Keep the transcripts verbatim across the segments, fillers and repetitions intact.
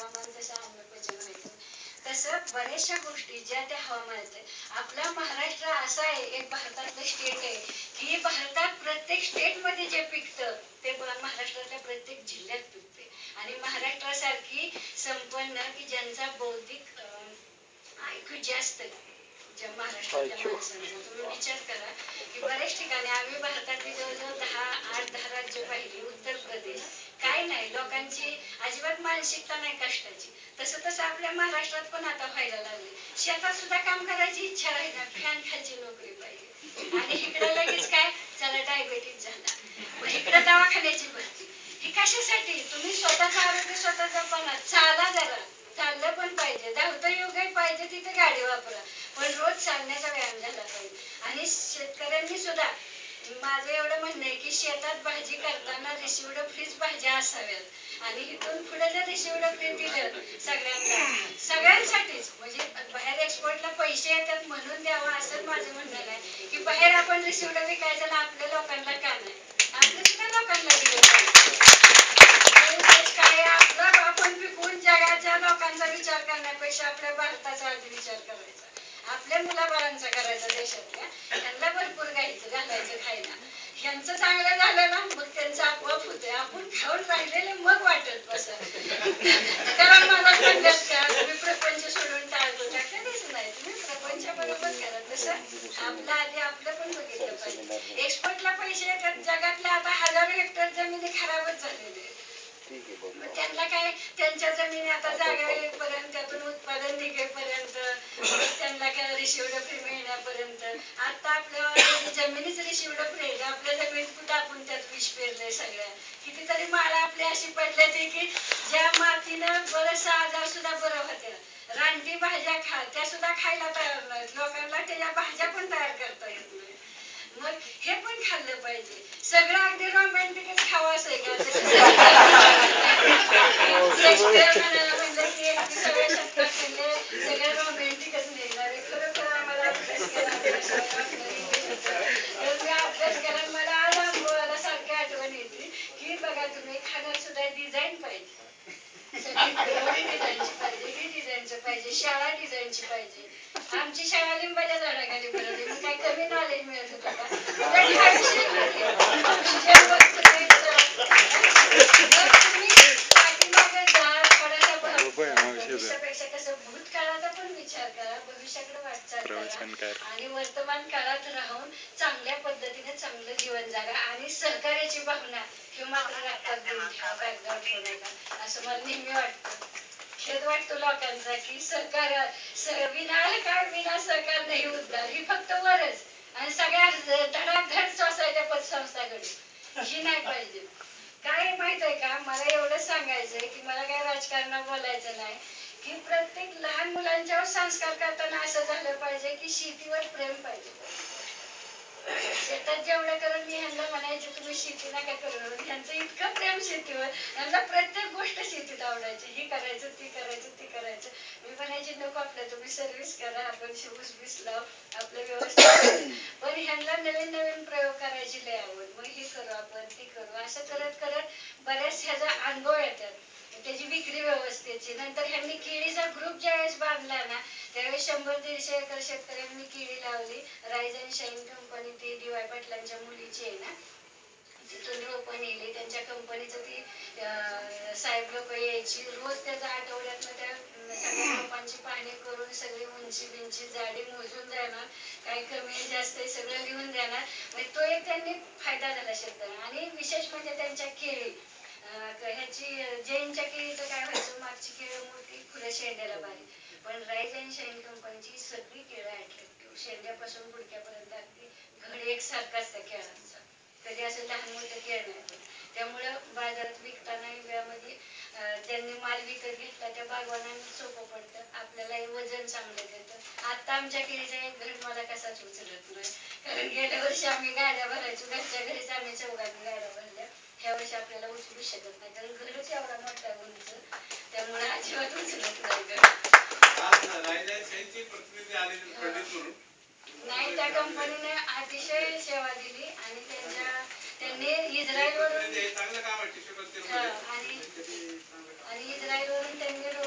हवामान जसं अन्नपचन व्हायचं तसं बऱ्याचशा गोष्टी ज्या त्या हवामानात आहे. आपला महाराष्ट्र असा आहे, एक भारतातलं स्टेट आहे की भारतात प्रत्येक स्टेट मध्ये जे पिकतं ते महाराष्ट्रातल्या प्रत्येक जिल्ह्यात पिकते. आणि महाराष्ट्रासारखी संपन्न की ज्यांचा बौद्धिक ऐकू जास्त ज्या महाराष्ट्रातल्या माणसांचा तुम्ही विचार करा की बऱ्याच ठिकाणी आम्ही भारतातली जवळजवळ दहा आठ दहा राज्य पाहिली. उत्तर प्रदेश काय नाही, लोकांची अजिबात मानसिकता नाही कष्टाची. तसं तसं आपल्या महाराष्ट्रात पण आता व्हायला लागले. शेतात सुद्धा काम करायची इच्छा राहिना, फॅन खालची नोकरी पाहिजे. आणि इकडे लगेच काय चला डायबेटीस झाला, मग इकडे दवाखान्याची भरती. ही कशासाठी? तुम्ही स्वतःचं आरोग्य स्वतः जपा, चाला जरा, चाललं पण पाहिजे. धावतं योग्य पाहिजे तिथे गाडी वापरा, पण रोज चालण्याचा व्यायाम झाला पाहिजे. आणि शेतकऱ्यांनी सुद्धा माझं एवढं म्हणणं आहे की शेतात भाजी करताना रिसिवड फ्रीज भाज्या असाव्यात. आणि इथून पुढे जर रिसिवड फ्रीज दिलं सगळ्यांना, सगळ्यांसाठीच, म्हणजे बाहेर एक्सपोर्टला पैसे येतात म्हणून द्यावं असं माझं म्हणणं नाही की बाहेर आपण रिसिवड विकायचं ना आपल्या लोकांना का नाही, आपल्या सुद्धा लोकांना दिलं काय आपलं आपण पिकवून जगाच्या लोकांचा विचार करण्यापेक्षा आपल्या भारताचा आधी विचार करायचा, आपल्या मुलाबाळांचा करायचा. देशातल्या त्यांना भरपूर घ्यायचं घालायचं खायला. ह्यांचं चांगलं झालं ना मग त्यांचं आपोआप होते. आपण खाऊन राहिलेलं मग वाटत बसा. कारण मला म्हणतात का तुम्ही प्रपंच सोडून टाळतो का? कधीच नाही, तुम्ही प्रपंच बरोबर करा. तसं आपलं आधी आपलं पण बघितलं पाहिजे. एक्सपोर्टला पैसे येतात जगातल्या आता हजारो हेक्टर जमिनी खराबच झालेले. त्यांना काय त्यांच्या जमिनी आता जागा येईपर्यंत त्यातून उत्पादन निघेपर्यंत त्यांना काय रिसिवड फ्री मिळण्यापर्यंत आता आपल्या जमिनीच रिसिवड फ्री आहे. आपल्या जमिनीत कुठं आपण त्यात विष पेरलंय सगळ्या. कितीतरी माळा आपल्या अशी पडल्या ते की ज्या मातीनं बरंचसं आजार सुद्धा बरं होत्या. रानटी भाज्या खा त्या सुद्धा खायला तयार नाहीत. लोकांना त्याच्या भाज्या पण तयार करता येत नाही. मग हे पण खाल्लं पाहिजे. सगळं अगदी रोमॅन्टिकच खावं असं आहे का? म्हणलं की एकविसाव्या शतकात सगळं रोमॅन्टिकच निघणार आहे. खरोखर आम्हाला अभ्यास केला तर मी अभ्यास केला मला आज अनुभवाला सारखी आठवण येते की बघा तुम्ही खाण्यात सुद्धा डिझाईन पाहिजे, डिझाईनची पाहिजे, ही डिझाईनचं पाहिजे, शाळा डिझाईनची पाहिजे. आमची शाळा लिंबाच्या झाडाखाली भरली, मग काय कमी नॉलेज मिळत होतं का? पाठीमागे जा थोडासा भविष्यापेक्षा कसं भूतकाळाचा पण विचार करा, भविष्याकडे वाटचाल करा आणि वर्तमान काळात राहून चांगल्या पद्धतीने चांगलं जीवन जगा. आणि सहकार्याची भावना हे मात्र रक्तात देऊन ठेवा, कागदावर ठेवू नका असं मला नेहमी वाटतं. खेद वाटतो लोकांचा की सहकार विना काय विना सहकार नाही उद्धार, ही फक्त वरच आणि सगळ्या धडाधड सोसायट्या पतसंस्थाकडे ही नाही पाहिजे. काय माहित आहे का, मला एवढंच सांगायचंय की मला काय राजकारणात बोलायचं नाही की प्रत्येक लहान मुलांच्यावर संस्कार करताना असं झालं पाहिजे की शेतीवर प्रेम पाहिजे. शेतात जेवढं करत मी ह्यांना म्हणायचे तुम्ही शेती नका करू, ह्यांचं इतकं प्रेम शेतीवर, ह्यांना प्रत्येक गोष्ट शेतीत आवडायची. ही करायचं ती करायचं ती करायचं. मी म्हणायचे नको आपलं तुम्ही सर्व्हिस करा, आपण ऊस बीस लाव आपलं व्यवस्थित. पण ह्यांना नवीन नवीन प्रयोग करायची लय आवड. मग हे करू आपण ती करू असं करत करत बऱ्याच ह्याचा अनुभव येतात, त्याची विक्री व्यवस्थेची. नंतर ह्यांनी केळीचा ग्रुप ज्यावेळेस बांधला ना त्यावेळेस शंभर दीडशे एकर शेतकऱ्यांनी केळी लावली. राईज अँड शाईन कंपनी ती डी वाय पाटलांच्या मुलीची आहे ना, तिथून रोपं नेली. त्यांच्या कंपनीचं ती साहेब लोक यायची रोज, त्याचा आठवड्यातनं त्या सगळ्या रोपांची पाहणी करून सगळी उंची बिंची जाडी मोजून देणार, काही कमी जास्त सगळं लिहून देणार. म्हणजे तो एक त्यांनी फायदा झाला शेतकऱ्यांना. आणि विशेष म्हणजे त्यांच्या केळी ह्याची जैनच्या केळीचं काय व्हायचं, मागची केळं मोठी फुलं शेंड्याला बारीक, पण राईज अँड शाईन कंपनीची सगळी केळं अट्रॅक्टिव्ह शेंड्यापासून गुडक्यापर्यंत अगदी घड एकसारखा असतं केळांचा, कधी असं लहान मोठं केळ नाही. त्यामुळं बाजारात विकताना इंडियामध्ये ज्यांनी माल विकत घेतला त्या बागवानांना सोपं पडतं, आपल्यालाही वजन चांगलं देतं. आता आमच्या केळीचा एक घड मला कसाच उचलत नाही, कारण गेल्या वर्षी आम्ही गाड्या भरायचो, घरच्या घरीच आम्ही चौघांनी गाड्या भरल्या. ह्या वर्षी आपल्याला उचलू शकत नाही कारण घरच एवढा मोठा आहे उंच, त्यामुळे अजिबात उचलत नाही घड. नाही, त्या कंपनीने अतिशय सेवा दिली आणि त्यांच्या त्यांनी इस्रायलवरून आणि आणि इस्रायलवरून त्यांनी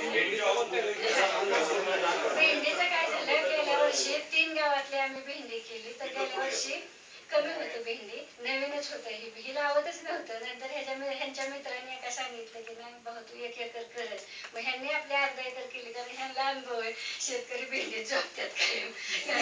भेंडीचं काय झालं, गेल्या वर्षी तीन गावातली आम्ही भेंडी केली तर गेल्या वर्षी कमी होतं भेंडी, नवीनच होतं, ही ही लावतच नव्हतं. नंतर ह्याच्या मी- ह्यांच्या मित्रांनी एका सांगितलं की नाही भाऊ तू एक एकर कर, मग ह्यांनी आपली अर्धा एकर केली कारण ह्यांना अनुभव आहे, शेतकरी भेंडीत झोपतात कायम.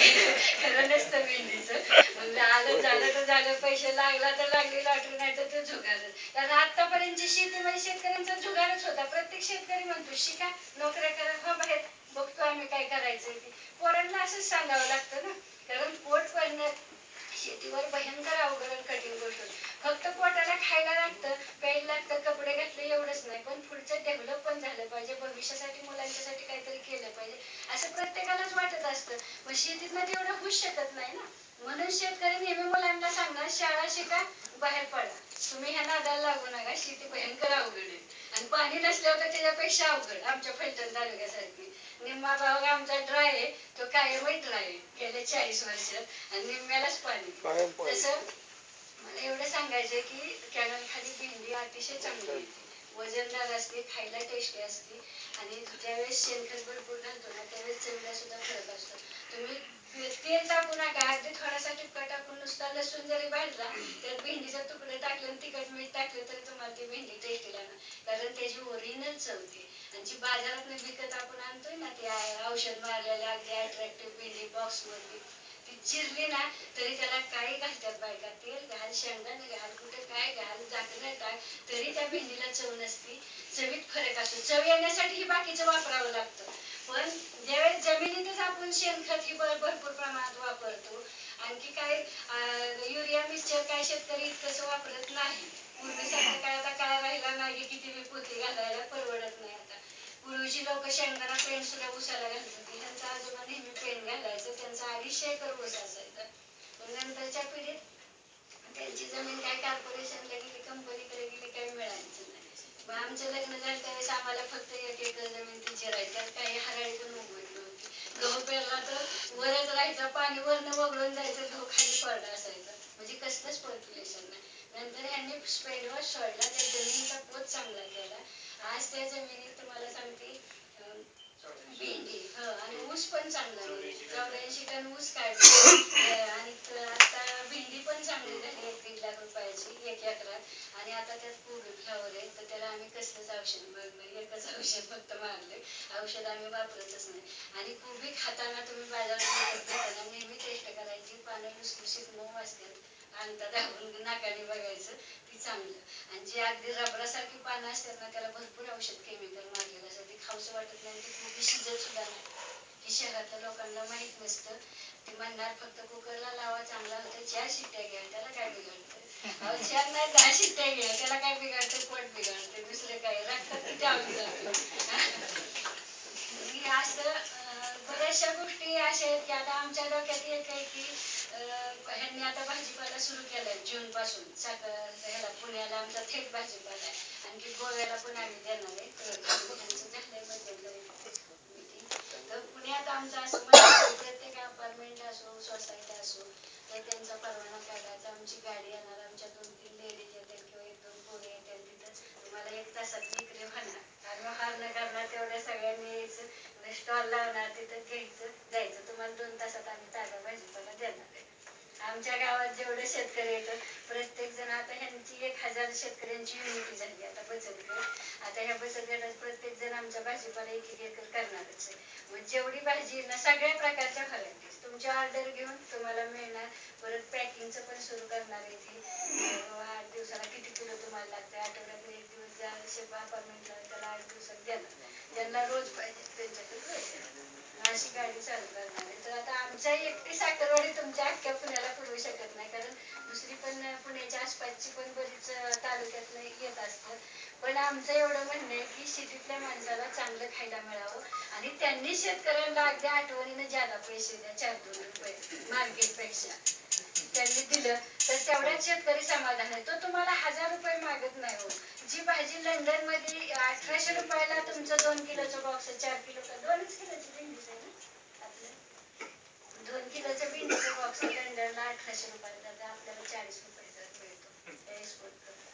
खरं नसतं भेंडीचं. मग आलं झालं तर झालं, पैसे लागला तर लागली लॉटरी, नाही तर ते झुगारच. कारण आतापर्यंतची शेती म्हणजे शेतकऱ्यांचा जुगारच होता. प्रत्येक शेतकरी म्हणतो शिका, नोकऱ्या करा, हो बाहेर बघतो आम्ही काय करायचं ते. पोरांना असंच सांगावं लागतं ना, कारण पोट भरणं शेतीवर भयंकर अवघड आणि कठीण गोष्ट होती. फक्त पोटाला खायला लागतं, प्यायला लागतं, कपडे घातले एवढंच नाही, पण पुढचं डेव्हलप पण झालं पाहिजे, भविष्यासाठी मुलांच्यासाठी काहीतरी केलं पाहिजे असं प्रत्येकालाच वाटत असतं. मग शेतीतनं तेवढं होऊच शकत नाही ना. म्हणून शेतकरी नेहमी मुलांना सांगणार शाळा शिका, बाहेर पडा, तुम्ही ह्या नादाला लागू नका, शेती भयंकर अवघड आहे. आणि पाणी नसल्यावर तर त्याच्यापेक्षा अवघड. आमच्या फलटण तालुक्यासारखी निम्मा भाग आमचा ड्राय आहे, तो कायमच ड्राय आहे गेल्या चाळीस वर्षात, आणि निम्म्यालाच पाणी. तसं मला एवढं सांगायचंय की कॅनल खाली भेंडी अतिशय चांगली येते, वजनदार असते, खायला टेस्टी असते, आणि ज्यावेळेस शेणखत भरपूर घालतो ना त्यावेळेस चवीला सुद्धा फरक असतो. तुम्ही तेल टाकू नका, अगदी थोडासा टिपका टाकून नुसता लसूण जरी भाजला त्यात भेंडीचे तुकडे टाकले आणि तिखट मीठ टाकले तरी तुम्हाला ती भेंडी टेस्टी लागणार, कारण त्याची ओरिजिनल चव ती. आणि जी बाजारात विकत आपण आणतोय ना ती औषध मारलेल्या अगदी अट्रॅक्टिव्ह भेंडी बॉक्स मधली, ती चिरली ना तरी त्याला काही घालतात बायका, तेल घाल, शेंगदाणे घाल, कुठे काय घाल, झाकणं टाक, तरी त्या भेंडीला चव नसती. चवीत फरक असतो. चव येण्यासाठी ही बाकीचं वापरावं लागतं. पण ज्यावेळेस जमिनीतच आपण शेणखत ही भरपूर प्रमाणात वापरतो, आणखी काय युरिया मिक्सचर काय शेतकरी इतकंसं वापरत नाही. पूर्वीसारखं काय आता काय राहिला नाही, किती बी पोती घालायला परवडत नाही आता. पूर्वीची लोक शेंगदाणा पेंड सुद्धा उसाला घालत होती. ह्यांचा आजोबा नेहमी पेंड घालायचं, त्यांचा अडीचशे एकर ऊस असायचा. पण नंतरच्या पिढीत त्यांची जमीन काय कॉर्पोरेशनला गेली, कंपनीकडे गेली, काही मिळायचं नाही. मग आमचं लग्न झालं त्यावेळेस आम्हाला फक्त एक एकर जमीन ती जिरायची, त्यात काही हराळी पण उगवत नव्हती. गहू पेरला तर वरच राहायचं, पाणी वरनं वगळून जायचं, गहू खाली कोरडा असायचा, म्हणजे कसलंच पर्क्युलेशन नाही. नंतर ह्यांनी स्पेडवर सोडला, त्या जमिनीचा पोत चांगला केला. आज त्या जमिनीत तुम्हाला सांगते भेंडी ह आणि ऊस पण चांगला आहे, चौऱ्याऐंशी टन ऊस काढला, आणि आता भेंडी पण चांगली झाली, एक दीड लाख रुपयाची एक एकरात. आणि आता त्यात कोबी फ्लावर आहे, तर त्याला आम्ही कसलंच औषध मारलं, एकच औषध फक्त मारले, औषध आम्ही वापरतच नाही. आणि कोबी खाताना तुम्ही बाजारात घेताना नेहमी टेस्ट करायची, पानं लुसलुशीत मऊ असतात, अंगठा दाबून नाकाने बघायचं, ती चांगलं. आणि जी अगदी रबरासारखी पानं असतात ना त्याला भरपूर औषध केमिकल मारलेलं असतं, ती खाऊच वाटत नाही, ती कोबी शिजत सुद्धा नाही. ही शहरातल्या लोकांना माहित नसतं. ती म्हणणार फक्त कुकरला लावा, चांगला होतं, चार शिट्ट्या घ्या, त्याला काय बिघडतं. अहो चार नाही दहा शिट्ट्या घ्या, त्याला काय बिघडतं, पोट बिघडतं, दुसरं काय, रक्तात किती आम्ही जातो. मी असं बऱ्याचशा गोष्टी अशा आहेत की आता आमच्या डोक्यात एक आहे की ह्यांनी आता भाजीपाला सुरू केलाय जून पासून, साखर ह्याला पुण्याला आमचा थेट भाजीपाला आहे, आणखी गोव्याला पण आम्ही देणार आहे. ह्यांचं झालंय मध्यंतरी मीटिंग. तर पुण्यात आमचं असं म्हणणं प्रत्येक अपार्टमेंट असो, सोसायटी असो, तर त्यांचा परवाना काढायचा, आमची गाडी येणार, आमच्या दोन तीन लेडीज येतात किंवा एक दोन पोरी येतात, तिथं तुम्हाला एक तासात विक्री होणार, आम्ही हार करणार, तेवढ्या सगळ्यांनी यायचं, स्टॉल लावणार, तिथं घ्यायचं जायचं, तुम्हाला दोन तासात आम्ही ताजा भाजीपाला देणार आहे. आमच्या गावात जेवढे शेतकरी येतात प्रत्येक जण, आता ह्यांची एक हजार शेतकऱ्यांची युनिटी झाली आता बचत गट, आता ह्या बचत गटात प्रत्येक जण आमचा भाजीपाला एक एक एकर करणारच आहे. मग जेवढी भाजी ना सगळ्या प्रकारच्या व्हरायटीज तुमची ऑर्डर घेऊन तुम्हाला मिळणार. परत पॅकिंगचं पण सुरू करणार आहे ती, आठ दिवसाला किती किलो तुम्हाला लागतं, आठवड्यातून एक दिवस ज्या अपार्टमेंटला त्याला आठ दिवसात देणार, ज्यांना रोज पाहिजे त्यांच्याकडे रोज देणार, अशी गाडी चालू करणार आहे. तर आता आमच्या एकटी साखरवाडी तुमच्या अख्ख्या पुण्याला पुरवू शकत नाही, कारण दुसरी पण पुण्याच्या आसपासची पण बरीच तालुक्यात येत असतात. पण आमचं एवढं म्हणणं आहे की शेतीतल्या माणसाला चांगलं खायला मिळावं, आणि त्यांनी शेतकऱ्यांना अगदी आठवणीने ज्यादा पैसे द्या, चार दोन रुपये मार्केटपेक्षा त्यांनी दिलं तर तेवढ्याच शेतकरी समाधान आहे. तो तुम्हाला हजार रुपये मागत नाही हो. जी भाजी लंडन मध्ये अठराशे रुपयाला तुमचं दोन किलोचं बॉक्स, चार किलो का दोनच किलोची भेंडीच आहे ना आपलं, दोन किलोचं भेंडीचं बॉक्स लंडनला अठराशे रुपयाला, आपल्याला चाळीस रुपयाचा मिळतो एक्सपोर्ट करतो.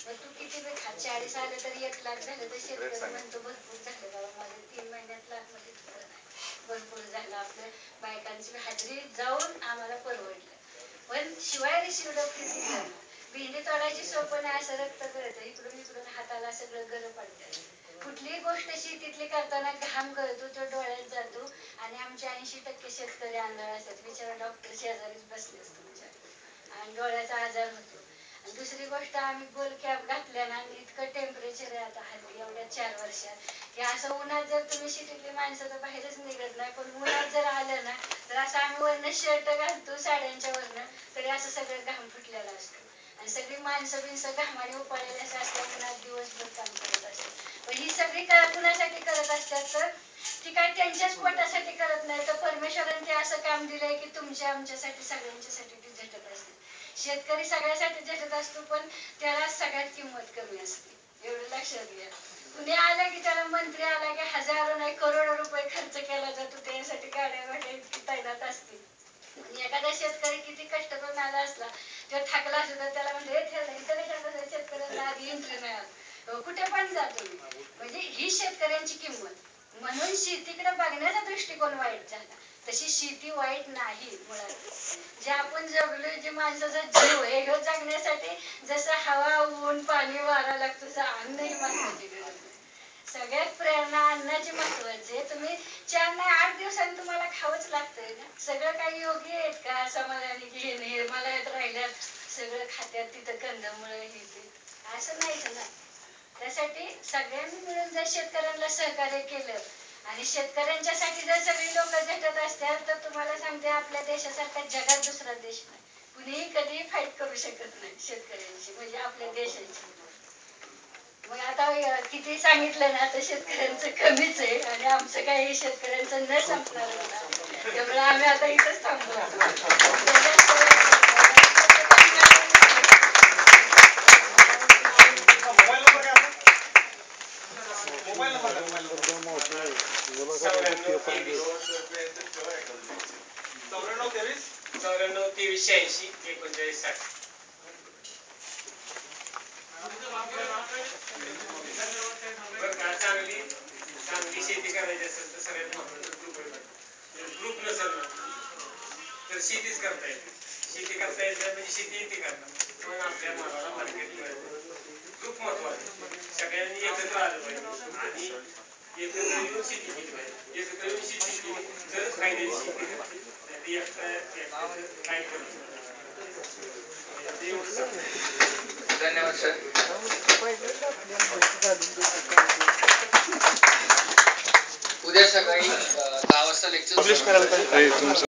मग तू किती बी खा, चाळीस आलं तरी एक लाख झालं तर शेतकरी म्हणतो भरपूर झालं बाबा, माझं तीन महिन्यात लाख मध्ये खरं नाही, भरपूर झालं. आपल्या बायकांची हजेरी जाऊन आम्हाला परवडलं. पण शिवाय रिसिवड किती करणार? भेंडी तोडायची सोपं नाही, असं रक्त गळतं इकडून इकडून, हाताला सगळं गरम पडतं. कुठलीही गोष्ट शेतीतली करताना घाम गळतो, तो डोळ्यात जातो. आणि आमचे ऐंशी टक्के शेतकरी आंधळ असतात. बिचारा डॉक्टर शेजारीच बसले असतो तुमच्या, आणि डोळ्याचा आजार होतो. आणि दुसरी गोष्ट, आम्ही गोल कॅप घातल्या ना, आणि इतकं टेम्परेचर आहे आता हल्ली एवढ्या चार वर्षात, की असं उन्हात जर तुम्ही शेतीतली माणसं तर बाहेरच निघत नाही, पण उन्हात जर आलं ना तर असं आम्ही वरनं शर्ट घालतो साड्यांच्या वरनं, तरी असं सगळं घाम फुटलेला असतो. आणि सगळी माणसं बिनसं घामाने उपाळलेली असं असल्या उन्हात दिवसभर काम करत असतात. पण ही सगळी का कुणासाठी करत असतात? तर ती काय त्यांच्याच पोटासाठी करत नाही, तर परमेश्वराने ते असं काम दिलंय की तुमच्या आमच्यासाठी सगळ्यांच्यासाठी ती झटत असते. शेतकरी सगळ्यासाठी झटत असतो, पण त्याला सगळ्यात किंमत कमी असते, एवढं लक्षात घ्या. कुणी आलं की त्याला मंत्री आला की हजारो नाही करोडो रुपये खर्च केला जातो, त्यासाठी गाड्या वाड्या इतकी तैनात असते. एखादा शेतकरी किती कष्ट करून आला असला, तो थकला सुद्धा, त्याला म्हणजे शेतकऱ्यांना आधी एंट्री नाही, कुठे पण जा तुम्ही. म्हणजे ही शेतकऱ्यांची किंमत. म्हणून शेतीकडे बघण्याचा दृष्टिकोन वाईट झाला. तशी शेती वाईट नाही मुळात. जे आपण जगलोय, जे माणसाचा जीव आहे, हे जगण्यासाठी जसं हवा ऊन पाणी वारा लागतो, तसं अन्नही महत्वाची गरज आहे. सगळ्यात प्रेरणा अन्नाची महत्वाची आहे. तुम्ही चार नाही आठ दिवसांनी तुम्हाला खावंच लागतंय ना. सगळं काही योग्य आहेत का समाधानी की हे नाही मला येत राहिल्यात सगळं खात्यात, तिथं कंदमुळं हे ते असं नाहीच ना. त्यासाठी सगळ्यांनी मिळून जर शेतकऱ्यांना सहकार्य केलं आणि शेतकऱ्यांच्यासाठी जर सगळी लोक झटत असतात, तर तुम्हाला सांगते आपल्या देशासारखा जगात दुसरा देश नाही. कुणीही कधीही फाईट करू शकत नाही शेतकऱ्यांची, म्हणजे आपल्या देशाची. मग आता किती सांगितलं ना तर शेतकऱ्यांचं कमीच आहे, आणि आमचं काही शेतकऱ्यांचं न संपणार ना, त्यामुळे आम्ही आता इथंच थांबलो. चौऱ्याण्णव तेवीस शहाऐंशी एकोणचाळीस साठ. बरं का, चांगली चांगली शेती करायची असेल तर सगळ्यात महत्वाचं ग्रुप आहे. ग्रुप नसेल ना तर शेतीच करता येते. शेती करता येत म्हणजे शेती येते करता, पण आपल्या मालाला मार्केट मिळत. ग्रुप महत्वाचं, सगळ्यांनी एकत्र आलं पाहिजे आणि एकत्र येऊन शेती केली पाहिजे. एकत्र येऊन शेती केली तर फायद्याची शेती काय करू. धन्यवाद सर. उद्या सकाळी दहा वाजता लेक्चर